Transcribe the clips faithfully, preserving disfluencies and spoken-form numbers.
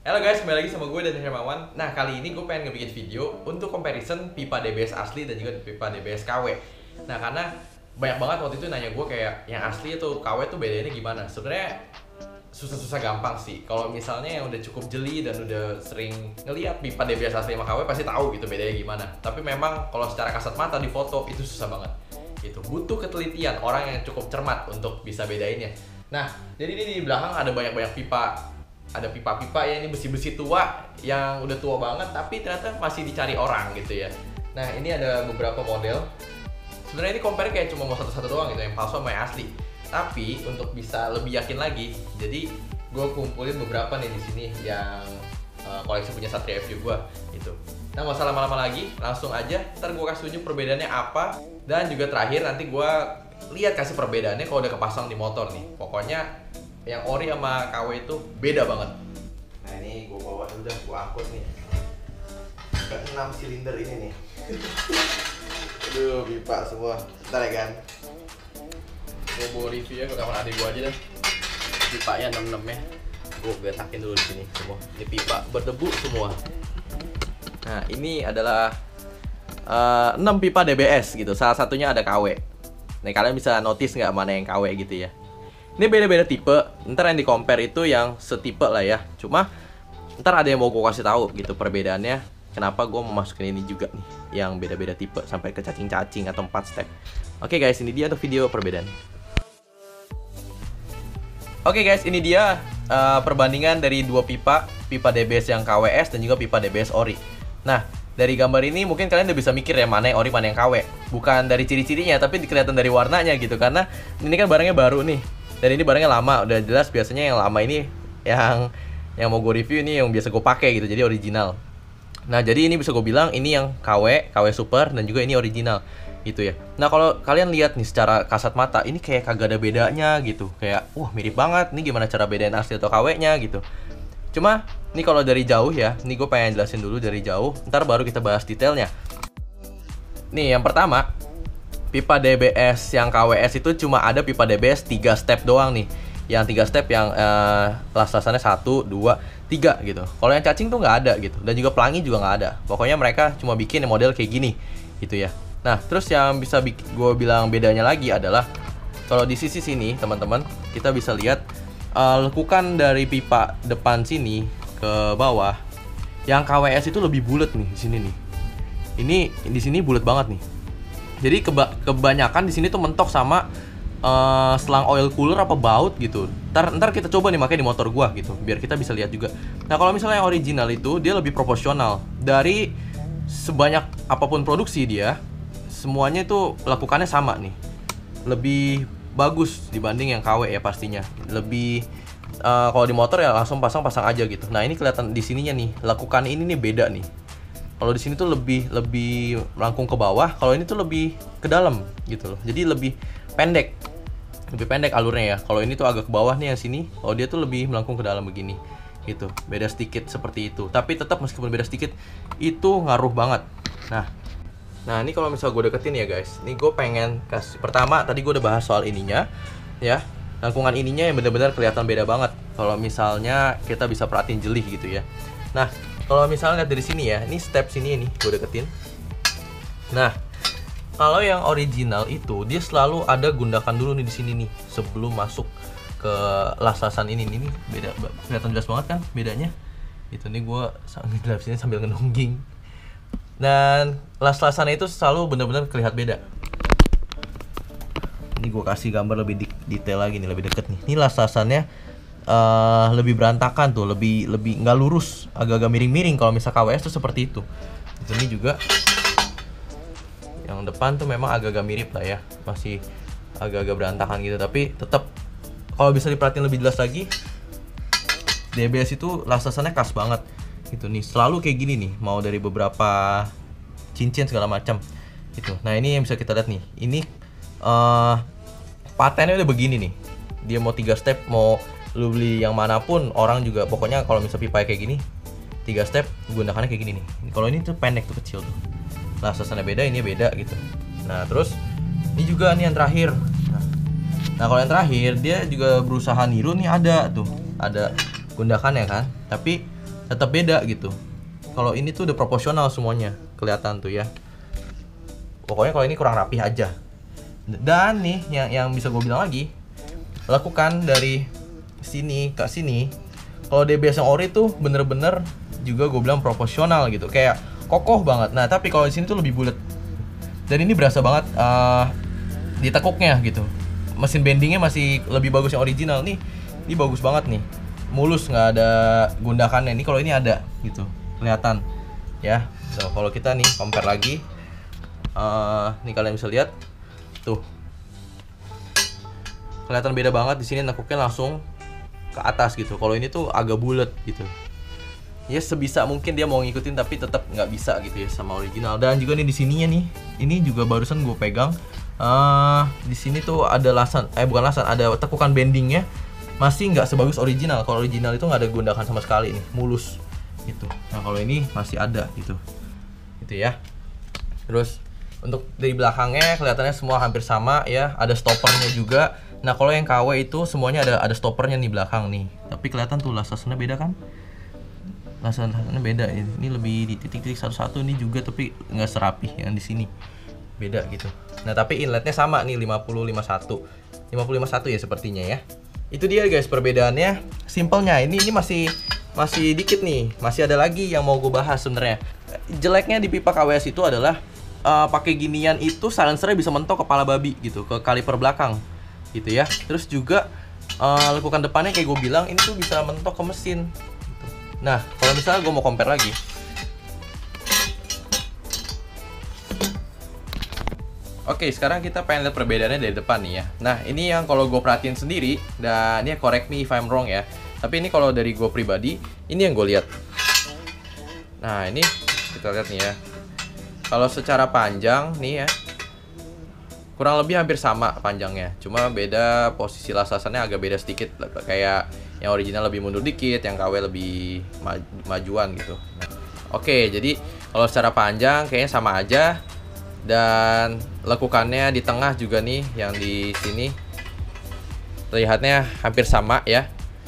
Halo guys, kembali lagi sama gue dan Hermawan. Nah, kali ini gue pengen ngebikin video untuk comparison pipa D B S asli dan juga pipa D B S K W. Nah, karena banyak banget waktu itu nanya gue kayak yang asli itu K W tuh bedanya gimana. Sebenarnya susah-susah gampang sih. Kalau misalnya yang udah cukup jeli dan udah sering ngeliat pipa D B S asli sama K W pasti tahu gitu bedanya gimana. Tapi memang kalau secara kasat mata di foto itu susah banget. Itu butuh ketelitian orang yang cukup cermat untuk bisa bedainnya. Nah, jadi ini di belakang ada banyak-banyak pipa. Ada pipa-pipa ya, ini besi-besi tua yang udah tua banget tapi ternyata masih dicari orang gitu ya. Nah, ini ada beberapa model. Sebenarnya ini compare kayak cuma mau satu-satu doang gitu, yang palsu sama yang asli. Tapi untuk bisa lebih yakin lagi, jadi gue kumpulin beberapa nih di sini yang uh, koleksi punya Satria F U gue gitu. Nah, nggak usah lama-lama lagi, langsung aja. Ntar gue kasih tunjuk perbedaannya apa, dan juga terakhir nanti gue lihat kasih perbedaannya kalau udah kepasang di motor nih. Pokoknya yang ori sama K W itu beda banget. Nah, ini gue bawa udah gue angkut nih ke enam silinder ini nih. Aduh, pipa semua. Bentar ya kan, gue bawa review ya ke kamar adik gue aja deh. Pipanya enam enam ya, gue betakin dulu di sini semua. Ini pipa berdebu semua. Nah, ini adalah uh, enam pipa D B S gitu. Salah satunya ada K W. Nih, kalian bisa notice nggak mana yang K W gitu ya. Ini beda-beda tipe, ntar yang di compare itu yang setipe lah ya. Cuma ntar ada yang mau gue kasih tahu gitu perbedaannya. Kenapa gue mau masukin ini juga nih, yang beda-beda tipe sampai ke cacing-cacing atau empat step. Oke guys, ini dia untuk video perbedaan. Oke guys, ini dia uh, perbandingan dari dua pipa, pipa D B S yang K W S dan juga pipa D B S ori. Nah, dari gambar ini mungkin kalian udah bisa mikir ya mana yang ori, mana yang K W. Bukan dari ciri-cirinya, tapi kelihatan dari warnanya gitu. Karena ini kan barangnya baru nih. Dan ini barangnya lama, udah jelas biasanya yang lama ini yang yang mau gue review ini yang biasa gue pakai gitu, jadi original. Nah, jadi ini bisa gue bilang ini yang K W, K W Super, dan juga ini original gitu ya. Nah, kalau kalian lihat nih secara kasat mata, ini kayak kagak ada bedanya gitu. Kayak, wah mirip banget, ini gimana cara bedain asli atau K W-nya gitu. Cuma, ini kalau dari jauh ya, ini gue pengen jelasin dulu dari jauh, ntar baru kita bahas detailnya. Nih, yang pertama, pipa D B S yang K W S itu cuma ada pipa D B S tiga step doang nih. Yang tiga step yang eh, las-lasannya satu, dua, tiga gitu. Kalau yang cacing tuh nggak ada gitu. Dan juga pelangi juga nggak ada. Pokoknya mereka cuma bikin model kayak gini gitu ya. Nah, terus yang bisa gue bilang bedanya lagi adalah kalau di sisi sini teman-teman, kita bisa lihat uh, lekukan dari pipa depan sini ke bawah. Yang K W S itu lebih bulat nih di sini nih. Ini di sini bulat banget nih. Jadi keba kebanyakan di sini tuh mentok sama uh, selang oil cooler apa baut gitu. Ntar, ntar kita coba nih makanya di motor gua gitu, biar kita bisa lihat juga. Nah, kalau misalnya yang original itu dia lebih proporsional. Dari sebanyak apapun produksi dia, semuanya itu lakukannya sama nih. Lebih bagus dibanding yang K W ya pastinya. Lebih uh, kalau di motor ya langsung pasang-pasang aja gitu. Nah, ini kelihatan di sininya nih, lakukan ini nih beda nih. Kalau di sini tuh lebih lebih melengkung ke bawah, kalau ini tuh lebih ke dalam gitu loh. Jadi lebih pendek. Lebih pendek alurnya ya. Kalau ini tuh agak ke bawah nih yang sini, kalau dia tuh lebih melengkung ke dalam begini. Gitu. Beda sedikit seperti itu. Tapi tetap meskipun beda sedikit itu ngaruh banget. Nah. Nah, ini kalau misalnya gue deketin ya guys. Ini gue pengen kasih, pertama tadi gue udah bahas soal ininya ya. Lengkungan ininya yang benar-benar kelihatan beda banget. Kalau misalnya kita bisa perhatiin jeli gitu ya. Nah, kalau misalnya lihat dari sini ya, ini step sini nih, gue deketin. Nah, kalau yang original itu dia selalu ada gundakan dulu nih di sini nih sebelum masuk ke las-lasan ini nih, beda, kelihatan jelas banget kan bedanya. Itu nih gue sambil di sini sambil ngenungging. Dan las-lasannya itu selalu benar-benar kelihatan beda. Ini gue kasih gambar lebih detail lagi nih, lebih deket nih. Ini las-lasannya Uh, lebih berantakan tuh, lebih lebih nggak lurus, agak-agak miring-miring. Kalau misal K W S tuh seperti itu. Ini juga yang depan tuh memang agak-agak mirip lah ya, masih agak-agak berantakan gitu. Tapi tetap kalau bisa diperhatiin lebih jelas lagi, D B S itu las-lasannya khas banget gitu nih, selalu kayak gini nih, mau dari beberapa cincin segala macam gitu. Nah, ini yang bisa kita lihat nih, ini uh, patennya udah begini nih. Dia mau tiga step, mau lu beli yang manapun, orang juga pokoknya kalau misalnya pipa kayak gini tiga step gunakannya kayak gini nih. Kalau ini tuh pendek tuh, kecil tuh, las-lasannya beda, ini beda gitu. Nah, terus ini juga nih yang terakhir. Nah, nah kalau yang terakhir dia juga berusaha niru nih, ada tuh, ada gundakannya kan, tapi tetap beda gitu. Kalau ini tuh udah proporsional semuanya, kelihatan tuh ya. Pokoknya kalau ini kurang rapih aja. Dan nih yang yang bisa gue bilang lagi, lakukan dari sini ke sini. Kalau D B S yang ori tuh bener-bener juga gue bilang proporsional gitu, kayak kokoh banget. Nah tapi kalau di sini tuh lebih bulat. Dan ini berasa banget uh, ditekuknya gitu. Mesin bendingnya masih lebih bagus yang original nih. Ini bagus banget nih, mulus, nggak ada gundakannya. Ini kalau ini ada gitu, kelihatan ya. So, kalau kita nih compare lagi, uh, nih kalian bisa lihat tuh, kelihatan beda banget. Di sini nekuknya langsung ke atas gitu. Kalau ini tuh agak bulat gitu. Ya sebisa mungkin dia mau ngikutin tapi tetap nggak bisa gitu ya sama original. Dan juga nih di sininya nih, ini juga barusan gue pegang. Uh, di sini tuh ada lasan, eh bukan lasan, ada tekukan bendingnya. Masih nggak sebagus original. Kalau original itu nggak ada gundakan sama sekali nih, mulus gitu. Nah kalau ini masih ada gitu, gitu ya. Terus untuk dari belakangnya kelihatannya semua hampir sama ya. Ada stoppernya juga. Nah kalau yang K W itu semuanya ada ada stoppernya nih belakang nih. Tapi kelihatan tuh lasannya beda kan? Lasannya beda. Ini lebih di titik-titik satu-satu, ini juga tapi nggak serapih yang di sini. Beda gitu. Nah tapi inletnya sama nih, lima puluh lima puluh satu lima puluh lima puluh satu ya sepertinya ya. Itu dia guys perbedaannya, simpelnya. Ini ini masih masih dikit nih, masih ada lagi yang mau gue bahas sebenarnya. Jeleknya di pipa K W S itu adalah uh, pakai ginian itu silencernya bisa mentok kepala babi gitu, ke kaliper belakang gitu ya. Terus juga uh, lekukan depannya kayak gue bilang ini tuh bisa mentok ke mesin gitu. Nah kalau misalnya gue mau compare lagi, oke, sekarang kita pengen lihat perbedaannya dari depan nih ya. Nah, ini yang kalau gue perhatiin sendiri, dan ini correct me if I'm wrong ya. Tapi ini kalau dari gue pribadi, ini yang gue lihat. Nah, ini kita lihat nih ya. Kalau secara panjang nih ya, kurang lebih hampir sama panjangnya. Cuma beda posisi lasasannya agak beda sedikit. Kayak yang original lebih mundur dikit, yang K W lebih maj majuan gitu. Nah, oke, jadi kalau secara panjang kayaknya sama aja. Dan lekukannya di tengah juga nih, yang di sini terlihatnya hampir sama ya.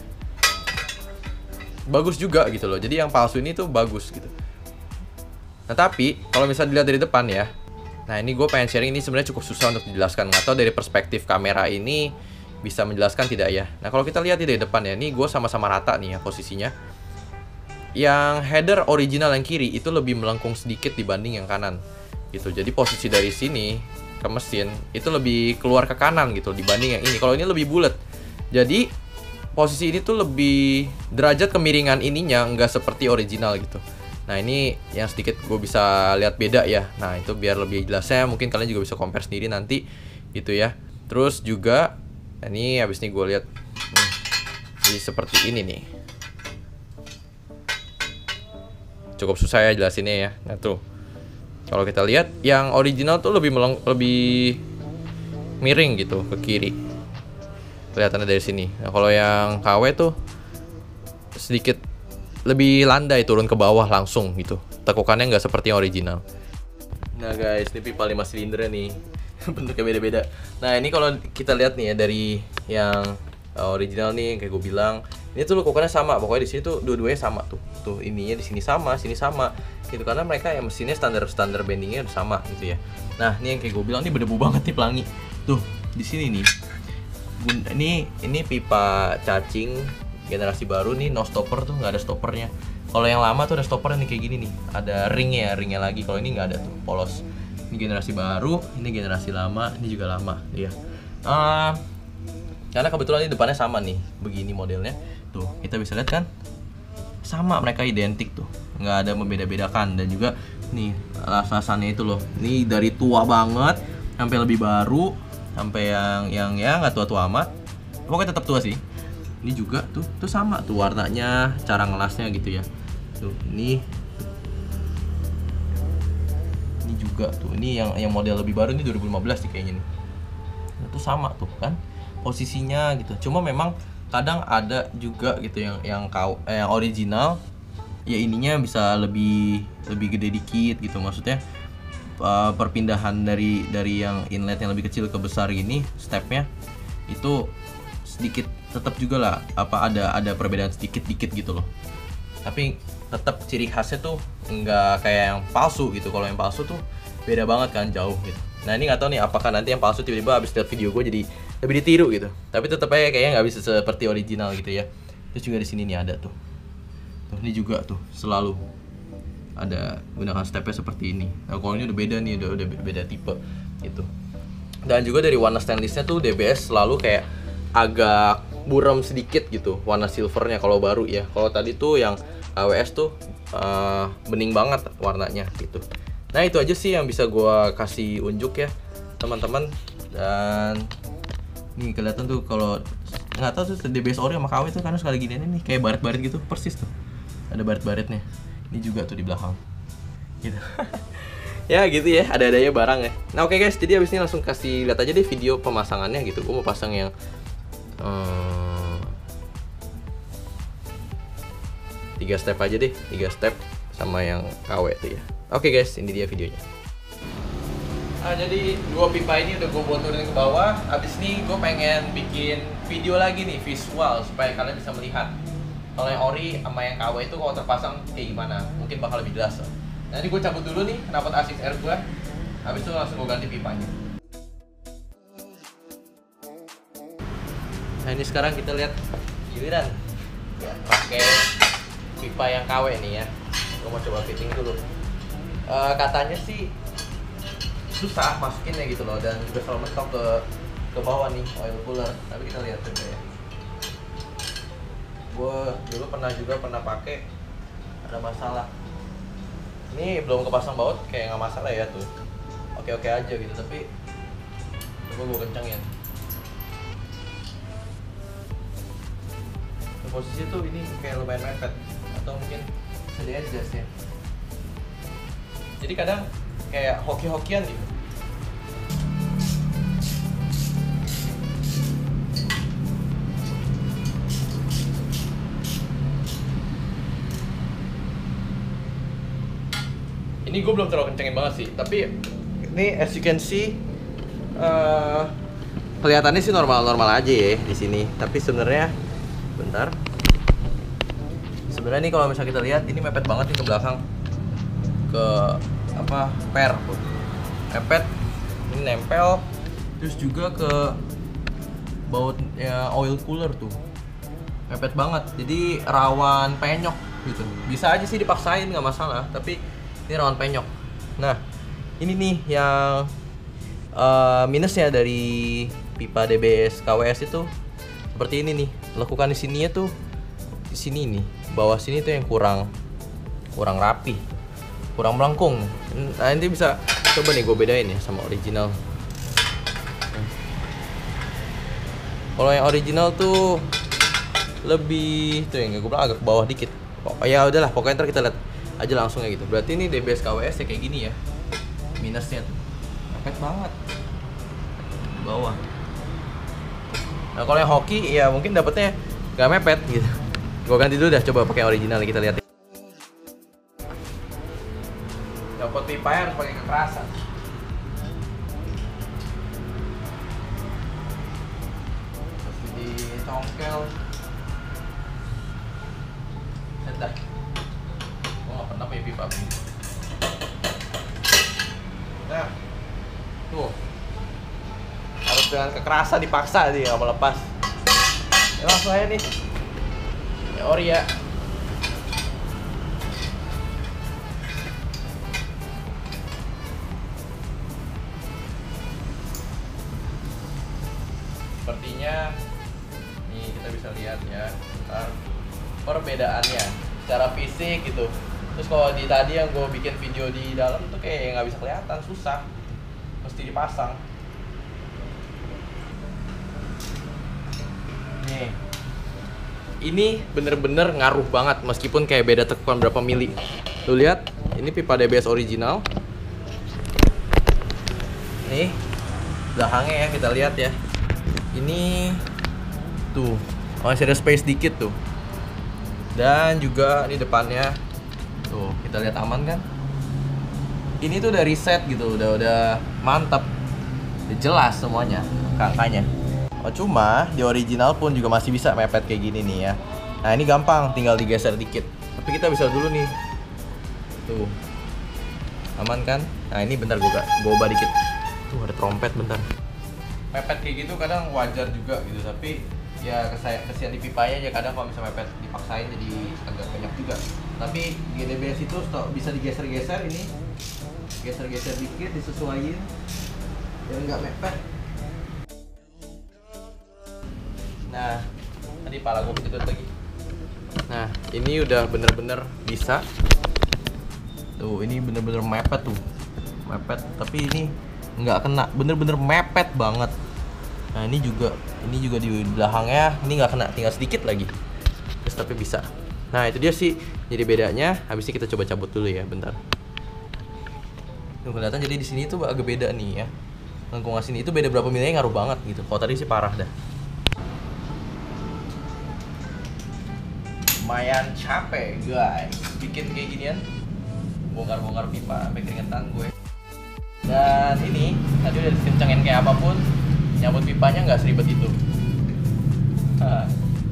Bagus juga gitu loh. Jadi yang palsu ini tuh bagus gitu. Nah tapi kalau misalnya dilihat dari depan ya, nah ini gue pengen sharing, ini sebenarnya cukup susah untuk dijelaskan. Nggak tahu dari perspektif kamera ini bisa menjelaskan tidak ya. Nah kalau kita lihat dari depan ya, ini gue sama-sama rata nih ya posisinya. Yang header original yang kiri itu lebih melengkung sedikit dibanding yang kanan gitu. Jadi posisi dari sini ke mesin itu lebih keluar ke kanan gitu dibanding yang ini. Kalau ini lebih bulat. Jadi posisi ini tuh lebih derajat kemiringan ininya nggak seperti original gitu. Nah ini yang sedikit gue bisa lihat beda ya. Nah itu biar lebih jelasnya mungkin kalian juga bisa compare sendiri nanti gitu ya. Terus juga ini habis ini gue lihat hmm, jadi seperti ini nih. Cukup susah ya jelasinnya ya. Nah tuh kalau kita lihat yang original tuh lebih meleng lebih miring gitu ke kiri. Kelihatannya dari sini. Nah, kalau yang K W tuh sedikit lebih landai turun ke bawah langsung gitu. Tekukannya nggak seperti yang original. Nah, guys, ini pipa lima silinder nih. Bentuknya beda-beda. Nah, ini kalau kita lihat nih ya dari yang original nih kayak gue bilang, ini tuh lekukannya sama. Pokoknya di sini tuh dua-duanya sama tuh. Tuh ininya di sini sama, sini sama. Gitu karena mereka yang mesinnya standar-standar bendingnya udah sama gitu ya. Nah, ini yang kayak gue bilang ini berdebu banget nih pelangi. Tuh, di sini nih. Ini ini pipa cacing generasi baru nih, no stopper tuh, nggak ada stoppernya. Kalau yang lama tuh ada stoppernya nih kayak gini nih. Ada ringnya, ringnya lagi. Kalau ini nggak ada tuh, polos. Ini generasi baru, ini generasi lama, ini juga lama ya. Uh, karena kebetulan ini depannya sama nih, begini modelnya. Tuh, kita bisa lihat kan? Sama, mereka identik tuh, nggak ada membeda-bedakan. Dan juga nih lasasannya itu loh, ini dari tua banget sampai lebih baru, sampai yang yang ya nggak tua-tua amat, pokoknya tetap tua sih. Ini juga tuh tuh sama tuh warnanya, cara ngelasnya gitu ya. Tuh ini ini juga tuh, ini yang yang model lebih baru ini dua ribu lima belas nih kayaknya nih. Nah, tuh sama tuh kan posisinya gitu. Cuma memang kadang ada juga gitu yang yang kau eh, yang original ya ininya bisa lebih lebih gede dikit gitu, maksudnya uh, perpindahan dari dari yang inlet yang lebih kecil ke besar gini stepnya itu sedikit tetap juga lah, apa ada ada perbedaan sedikit dikit gitu loh. tapi tetap ciri khasnya tuh nggak kayak yang palsu gitu. Kalau yang palsu tuh beda banget kan, jauh gitu. Nah ini nggak tahu nih apakah nanti yang palsu tiba-tiba habis lihat video gue jadi lebih ditiru gitu. Tapi tetap aja kayaknya nggak bisa seperti original gitu ya. Terus juga di sini nih ada tuh. Tuh ini juga tuh selalu ada gunakan stepnya seperti ini. Nah kalau ini udah beda nih, udah udah beda tipe gitu. Dan juga dari warna stainlessnya tuh D B S selalu kayak agak buram sedikit gitu warna silvernya kalau baru ya. Kalau tadi tuh yang K W S tuh uh, bening banget warnanya gitu. Nah itu aja sih yang bisa gua kasih unjuk ya teman-teman. Dan nih kelihatan tuh kalau nggak tahu tuh D B S ori sama K W tuh karena sekali gini nih kayak baret-baret gitu persis tuh. Ada baret-baretnya. Ini juga tuh di belakang. Gitu. Ya gitu ya, ada-adanya barang ya. Nah oke okay guys, jadi abis ini langsung kasih lihat aja deh video pemasangannya gitu. Gue mau pasang yang hmm, tiga step aja deh, tiga step sama yang K W tuh ya. Oke okay guys, ini dia videonya. Nah, jadi dua pipa ini udah gue buat turunin ke bawah. Abis ini gue pengen bikin video lagi nih visual supaya kalian bisa melihat kalau yang ori sama yang K W itu kalau terpasang kayak gimana. Mungkin bakal lebih jelas. Nah ini gue cabut dulu nih knalpot A enam R gue. Habis itu langsung gue ganti pipanya. Nah ini sekarang kita lihat giliran ya, pakai pipa yang K W nih ya. Gue mau coba fitting dulu. Uh, katanya sih susah masukinnya gitu loh, dan juga selalu mentok ke ke bawah nih oil cooler. Tapi kita lihat coba ya. Gue dulu pernah juga pernah pakai, ada masalah. Ini belum kepasang baut kayak nggak masalah ya tuh, oke oke aja gitu. Tapi coba gue kencengin. Posisi tuh ini kayak lumayan mepet, atau mungkin bisa di adjust ya. Jadi kadang kayak hoki-hokian gitu. Ini gue belum terlalu kencengin banget sih, tapi ini as you can see uh, kelihatannya sih normal-normal aja ya di sini. Tapi sebenarnya, bentar. Sebenarnya nih kalau misalnya kita lihat ini mepet banget nih ke belakang, ke apa per, mepet, ini nempel, terus juga ke bautnya oil cooler tuh, mepet banget. Jadi rawan penyok gitu. Bisa aja sih dipaksain nggak masalah, tapi ini rawan penyok. Nah, ini nih yang uh, minusnya dari pipa D B S K W S itu seperti ini nih. Lekukan di sininya tuh di sini nih, bawah sini tuh yang kurang kurang rapi, kurang melengkung. Nah, nanti bisa coba nih gue bedain ya sama original. Kalau yang original tuh lebih tuh yang gue bilang agak ke bawah dikit. Oh, ya udahlah, pokoknya ntar kita lihat aja langsung ya gitu. Berarti ini D B S K W S ya kayak gini ya. Minusnya tuh mepet banget di bawah. Nah kalau yang hoki ya mungkin dapetnya gak mepet gitu. Gue ganti dulu dah, coba pakai original kita lihat. Dapat pipa harus pakai kekerasan. Terus dicongkel. Sedah. Pernah punya pipa begini. Nah, tuh harus dengan kekerasan dipaksa sih, nggak mau lepas. Ya langsung aja nih, ya ori ya. Sepertinya, nih kita bisa lihat ya, ntar perbedaannya secara fisik gitu. Terus kalau di tadi yang gue bikin video di dalam tuh kayak nggak bisa kelihatan, susah, mesti dipasang. Nih, ini bener-bener ngaruh banget meskipun kayak beda tekuan berapa mili. Lu lihat, ini pipa D B S original. Nih, belakangnya ya kita lihat ya. Ini tuh masih ada space dikit tuh. Dan juga di depannya tuh kita lihat aman kan? Ini tuh udah reset gitu, udah udah mantap, udah jelas semuanya angkanya. Oh cuma di original pun juga masih bisa mepet kayak gini nih ya. Nah ini gampang, tinggal digeser dikit. Tapi kita bisa dulu nih. Tuh. Aman kan? Nah, ini bentar gue gue ubah dikit. Tuh ada trompet bentar. Mepet kayak gitu kadang wajar juga gitu, tapi ya kesian, kesian di pipanya aja kadang kalau misalnya mepet dipaksain jadi agak banyak juga. Tapi di D B S itu bisa digeser-geser ini. Geser-geser dikit, disesuaiin biar nggak mepet. Nah, tadi pala gue kejepit lagi. Nah, ini udah bener-bener bisa. Tuh, ini bener-bener mepet tuh. Mepet, tapi ini nggak kena, bener-bener mepet banget. Nah, ini juga, ini juga di belakangnya, ini nggak kena, tinggal sedikit lagi. Terus tapi bisa. Nah, itu dia sih. Jadi bedanya, habis ini kita coba cabut dulu ya, bentar. Tuh, kelihatan jadi di sini tuh agak beda nih ya. Lengkungan sini itu beda berapa milinya ngaruh banget gitu. Kalau tadi sih parah dah. Lumayan capek guys bikin kayak ginian, bongkar-bongkar pipa sampai keringetan gue. Dan ini tadi udah dikencengin kayak apapun, nyambut pipanya nggak seribet itu. Ha.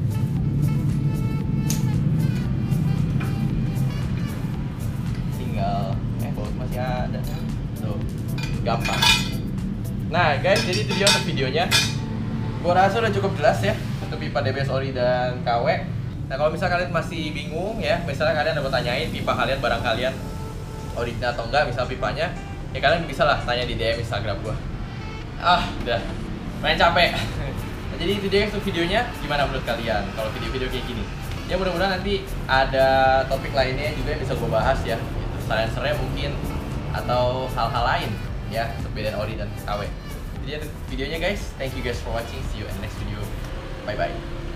Tinggal eh baut masih ada tuh, gampang. Nah guys, jadi itu dia untuk videonya. Gue rasa udah cukup jelas ya untuk pipa D B S Ori dan K W. Nah, kalau misalnya kalian masih bingung ya, misalnya kalian dapat tanyain pipa kalian, barang kalian original atau enggak, misalnya pipanya, ya kalian bisa lah tanya di D M Instagram gua. Ah, udah main capek. Nah, jadi itu dia untuk videonya. Gimana menurut kalian kalau video-video kayak gini? Ya mudah-mudahan nanti ada topik lainnya juga yang bisa gua bahas ya. Itu silencernya mungkin atau hal-hal lain ya, untuk bedain ori dan K W. Jadi itu videonya guys. Thank you guys for watching. See you in the next video. Bye bye.